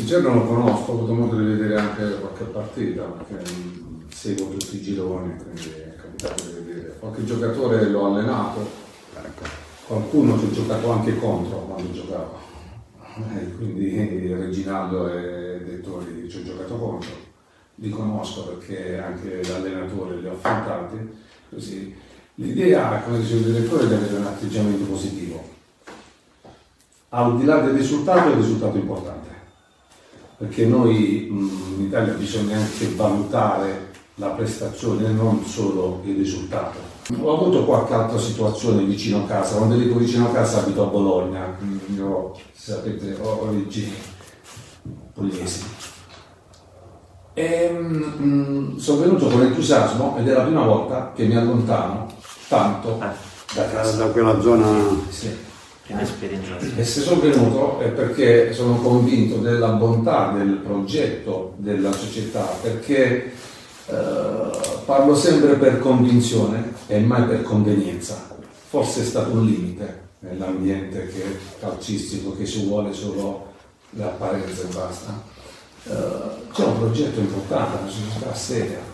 Picerno non lo conosco, ho avuto modo di vedere anche qualche partita, perché seguo tutti i gironi, quindi è capitato di vedere. Qualche giocatore l'ho allenato, qualcuno ci ho giocato anche contro quando giocavo. Quindi Reginaldo e Dettori ci ho giocato contro, li conosco perché anche l'allenatore li ho affrontati, così l'idea, come diceva il direttore, è di avere un atteggiamento positivo. Al di là del risultato, è un risultato importante, perché noi in Italia bisogna anche valutare la prestazione e non solo il risultato. Ho avuto qualche altra situazione vicino a casa, quando dico vicino a casa abito a Bologna, quindi io, sapete, ho origini pugliesi. E sono venuto con entusiasmo ed è la prima volta che mi allontano tanto da casa. Da quella zona. Sì. E se sono venuto è perché sono convinto della bontà del progetto della società, perché parlo sempre per convinzione e mai per convenienza. Forse è stato un limite nell'ambiente calcistico, che ci vuole solo l'apparenza e basta. C'è un progetto importante, una società seria.